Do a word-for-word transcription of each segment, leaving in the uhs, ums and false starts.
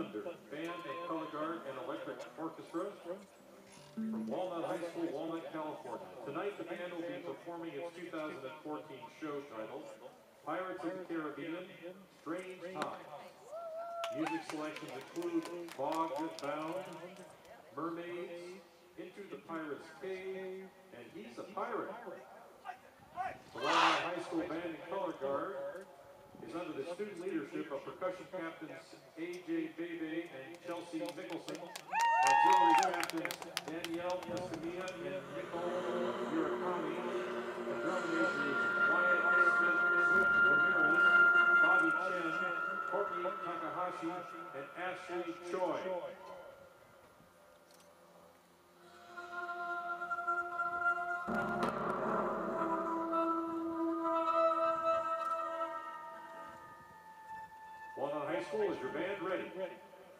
Thunder, Band and Color Guard and Electric Orchestra from Walnut High School, Walnut, California. Tonight the band will be performing its two thousand fourteen show titled, Pirates of the Caribbean, Strange Times. Music selections include Bogged Bound, Mermaids, Into the Pirate's Cave, and He's a Pirate. The Walnut High School Band and Color Guard is under the student leadership of percussion captains A J Bebe and Chelsea Nicholson, auxiliary captains Danielle Escamilla and Nicole Murakami, the drum majors Wyatt Smith, Swift Ramirez, Bobby Chen, Courtney Takahashi, and Ashley Choi. Walnut High School, is your band ready? Ready.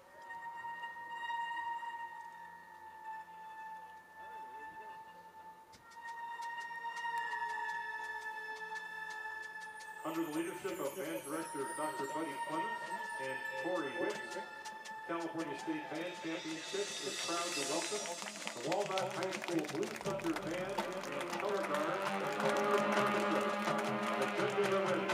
Under the leadership of band director Doctor Buddy Clements and Corey Wicks, California State Band Championship is proud to welcome the Walnut High School Blue Thunder Band and Color Guard and the judges are ready.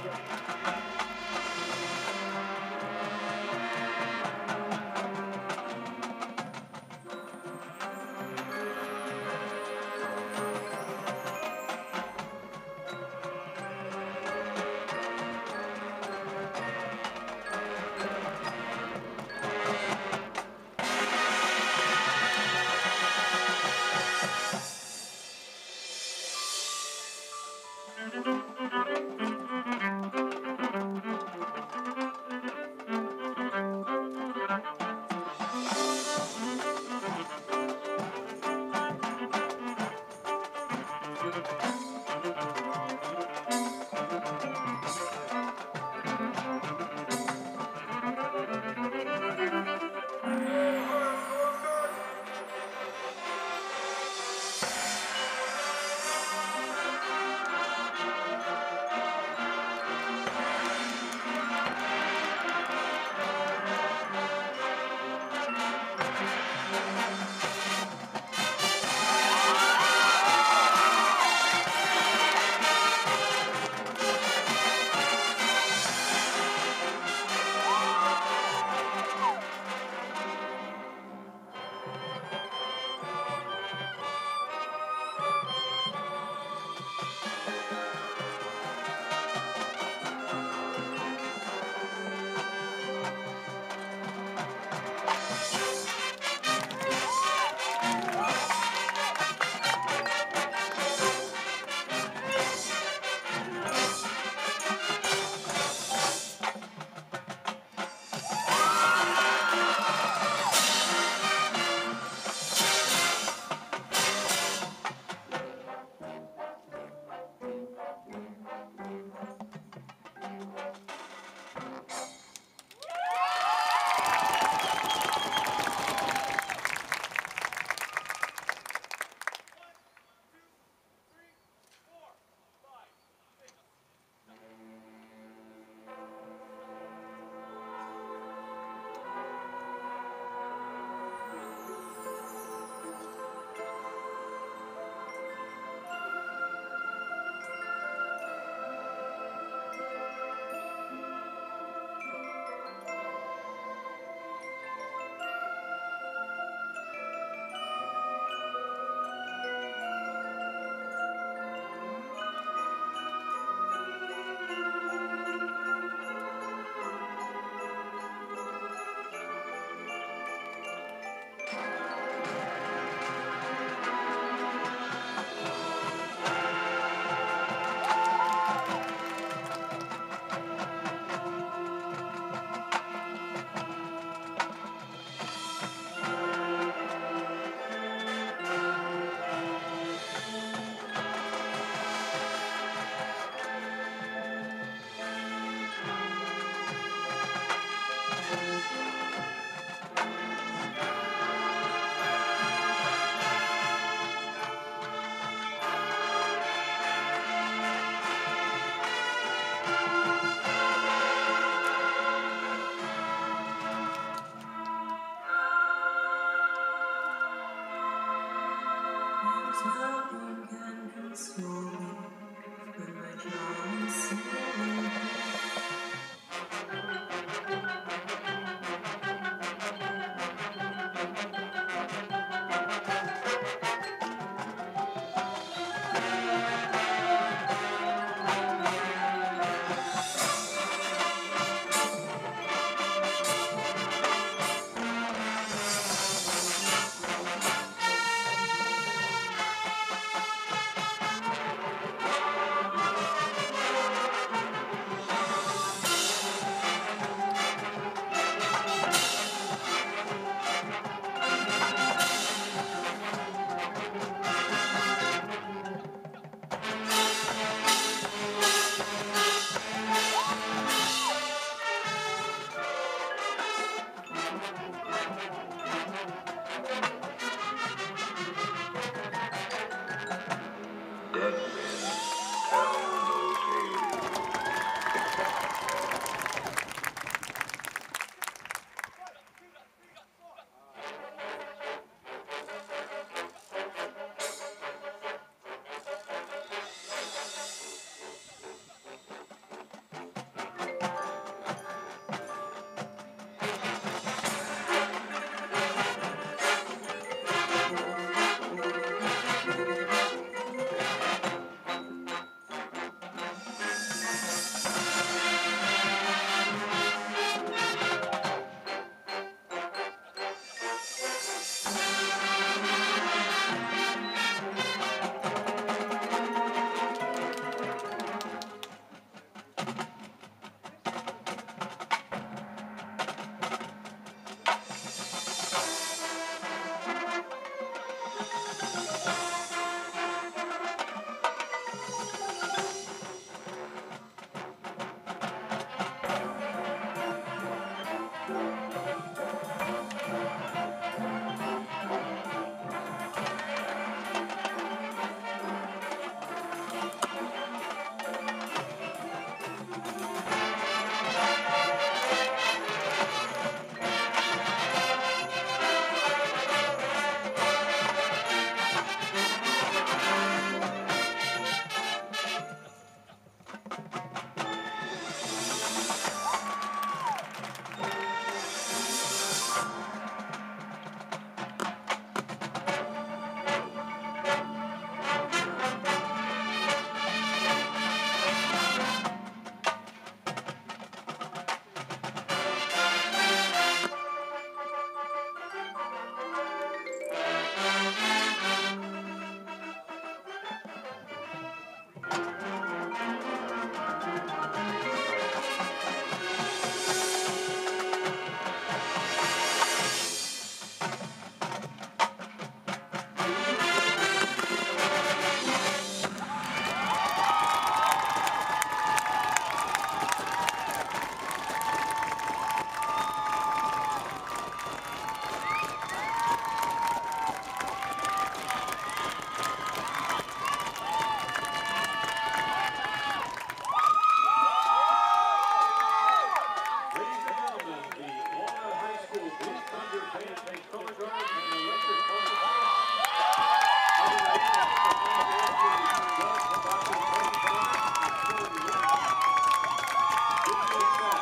Walnut.